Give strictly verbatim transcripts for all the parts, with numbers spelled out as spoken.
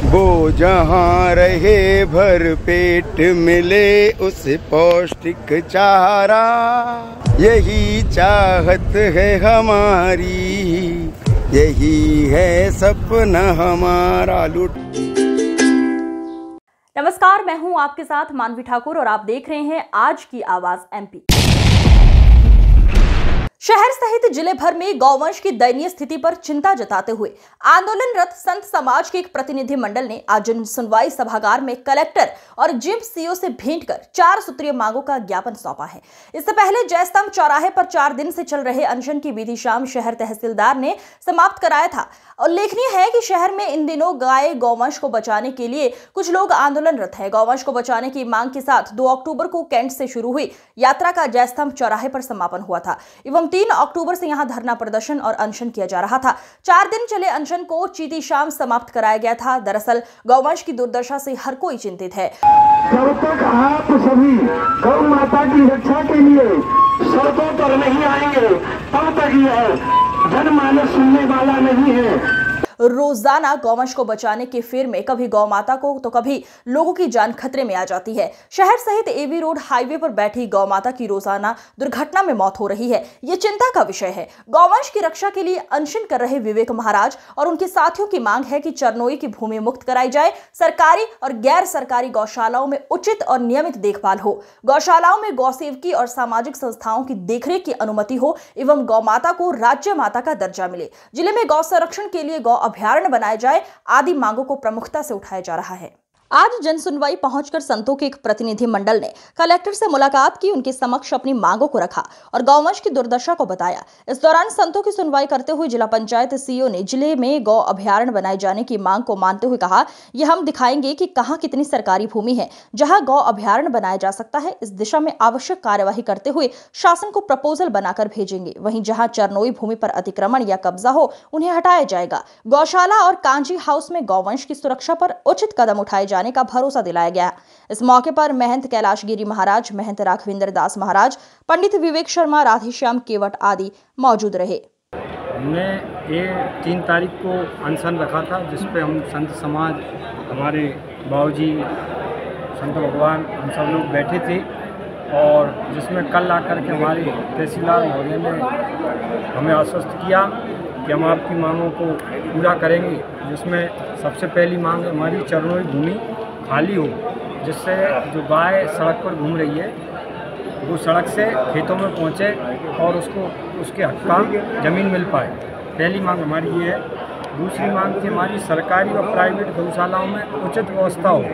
वो जहाँ रहे भर पेट मिले उसे पौष्टिक चारा, यही चाहत है हमारी, यही है सपना हमारा। लूट नमस्कार, मैं हूं आपके साथ मानवी ठाकुर और आप देख रहे हैं आज की आवाज एमपी। शहर सहित जिले भर में गौवंश की दयनीय स्थिति पर चिंता जताते हुए आंदोलनरत संत समाज के एक प्रतिनिधि मंडल ने आज जन सुनवाई सभागार में कलेक्टर और जिप सीओ से भेंट कर चार सूत्रीय मांगों का ज्ञापन सौंपा है। इससे पहले जयस्तंभ चौराहे पर चार दिन से चल रहे अनशन की विधि शाम शहर तहसीलदार ने समाप्त कराया था। उल्लेखनीय है कि शहर में इन दिनों गाय गौवंश को बचाने के लिए कुछ लोग आंदोलनरत हैं। गौवंश को बचाने की मांग के साथ दो अक्टूबर को कैंट से शुरू हुई यात्रा का जयस्तंभ चौराहे पर समापन हुआ था एवं तीन अक्टूबर से यहां धरना प्रदर्शन और अनशन किया जा रहा था। चार दिन चले अनशन को चीती शाम समाप्त कराया गया था। दरअसल गौवंश की दुर्दशा से हर कोई चिंतित है। जब तक आप सभी गौ माता की रक्षा के लिए सड़कों पर नहीं आएंगे तब तक यह जनमानस सुनने वाला नहीं है। रोजाना गौवंश को बचाने के फेर में कभी गौ माता को तो कभी लोगों की जान खतरे में आ जाती है। शहर सहित एवी रोड हाईवे पर बैठी गौ माता की रोजाना दुर्घटना में मौत हो रही है। ये चिंता का विषय है। गौवंश की रक्षा के लिए अनशन कर रहे विवेक महाराज और उनके साथियों की मांग है कि चरनोई की भूमि मुक्त कराई जाए, सरकारी और गैर सरकारी गौशालाओं में उचित और नियमित देखभाल हो, गौशालाओं में गौसेवकी और सामाजिक संस्थाओं की देखरेख की अनुमति हो एवं गौ माता को राज्य माता का दर्जा मिले। जिले में गौ संरक्षण के लिए गौ अभयारण्य बनाए जाए आदि मांगों को प्रमुखता से उठाया जा रहा है। आज जनसुनवाई पहुंचकर संतों के एक प्रतिनिधि मंडल ने कलेक्टर से मुलाकात की, उनके समक्ष अपनी मांगों को रखा और गौवंश की दुर्दशा को बताया। इस दौरान संतों की सुनवाई करते हुए जिला पंचायत सीईओ ने जिले में गौ अभयारण्य बनाए जाने की मांग को मानते हुए कहा, यह हम दिखाएंगे कि कहां कितनी सरकारी भूमि है जहां गौ अभयारण्य बनाया जा सकता है। इस दिशा में आवश्यक कार्यवाही करते हुए शासन को प्रपोजल बनाकर भेजेंगे। वहीं जहां चरनोई भूमि पर अतिक्रमण या कब्जा हो उन्हें हटाया जाएगा। गौशाला और कांजी हाउस में गौवंश की सुरक्षा पर उचित कदम उठाए जाने का भरोसा दिलाया गया। इस मौके पर महंत कैलाश गिरी महाराज, महंत राघवेंद्र दास महाराज, पंडित विवेक शर्मा, राधेश्याम केवट आदि मौजूद रहे। हमने ये तीन तारीख को अनशन रखा था जिसपे हम संत समाज, हमारे बाबूजी, संत भगवान, हम सब लोग बैठे थे और जिसमें कल आकर के हमारे तहसीलदार महोदय ने हमें आश्वस्त किया कि हम आपकी मांगों को पूरा करेंगे। जिसमें सबसे पहली मांग हमारी चरनोई भूमि खाली हो, जिससे जो गाय सड़क पर घूम रही है वो सड़क से खेतों में पहुंचे और उसको उसके हक का ज़मीन मिल पाए। पहली मांग हमारी ये है। दूसरी मांग थी हमारी सरकारी और प्राइवेट गौशालाओं में उचित व्यवस्था हो।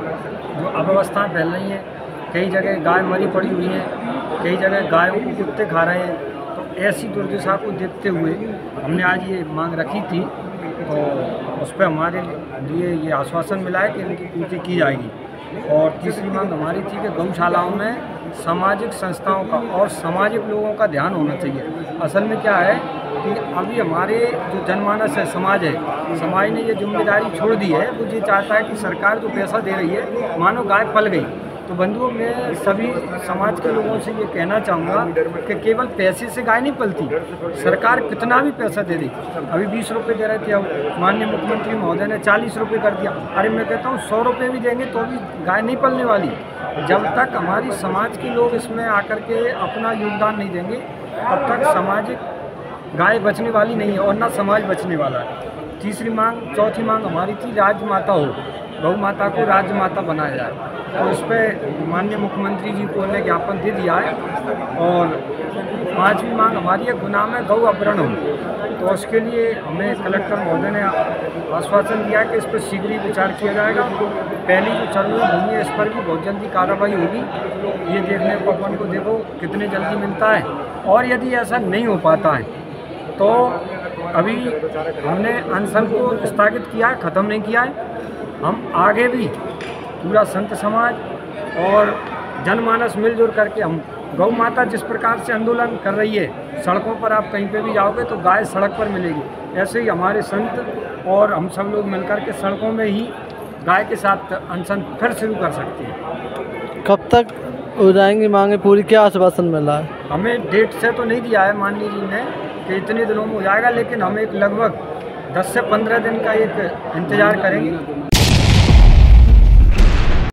जो अव्यवस्थाएँ फैल रही हैं, कई जगह गाय मरी पड़ी हुई हैं, कई जगह गायों को कुत्ते खा रहे हैं, तो ऐसी दुर्दशा को देखते हुए हमने आज ये मांग रखी थी। तो उस पर हमारे लिए ये आश्वासन मिला है कि इनकी पूर्ति की जाएगी। और तीसरी मांग हमारी थी कि गौशालाओं में सामाजिक संस्थाओं का और सामाजिक लोगों का ध्यान होना चाहिए। असल में क्या है कि अभी हमारे जो जनमानस है, समाज है, समाज ने ये जिम्मेदारी छोड़ दी है। वो ये चाहता है कि सरकार जो पैसा दे रही है मानो गाय पल गई। तो बंधुओं, मैं सभी समाज के लोगों से ये कहना चाहूँगा कि केवल पैसे से गाय नहीं पलती। सरकार कितना भी पैसा दे दी, अभी बीस रुपये दे रहे थे, अब माननीय मुख्यमंत्री महोदय ने चालीस रुपये कर दिया। अरे मैं कहता हूँ सौ रुपये भी देंगे तो भी गाय नहीं पलने वाली। जब तक हमारी समाज के लोग इसमें आकर के अपना योगदान नहीं देंगे तब तक सामाजिक गाय बचने वाली नहीं है और ना समाज बचने वाला है। तीसरी मांग, चौथी मांग हमारी थी राज माता हो, गौ माता को राज्य माता बनाया जाए। तो इस पर माननीय मुख्यमंत्री जी को हमने ज्ञापन दे दिया है। और पांचवी मांग हमारी है गुना में गौ अपहरण हो, तो उसके लिए हमें कलेक्टर महोदय ने आश्वासन दिया कि इस पर शीघ्र ही विचार किया जाएगा। पहली जो चरनोई भूमि है इस पर भी बहुत जल्दी कार्रवाई होगी। ये देखने को अपन को देखो कितने जल्दी मिलता है। और यदि ऐसा नहीं हो पाता है तो अभी हमने अनशन को स्थगित किया है, ख़त्म नहीं किया है। हम आगे भी पूरा संत समाज और जनमानस मिलजुल करके हम गौ माता जिस प्रकार से आंदोलन कर रही है, सड़कों पर आप कहीं पे भी जाओगे तो गाय सड़क पर मिलेगी, ऐसे ही हमारे संत और हम सब लोग मिलकर के सड़कों में ही गाय के साथ अनशन फिर शुरू कर सकते हैं। कब तक हो जाएंगी मांगे पूरी, क्या आश्वासन मिला है? हमें डेट से तो नहीं दिया है माननीय जी ने कि इतने दिनों में हो जाएगा, लेकिन हम एक लगभग दस से पंद्रह दिन का एक इंतज़ार करेंगे।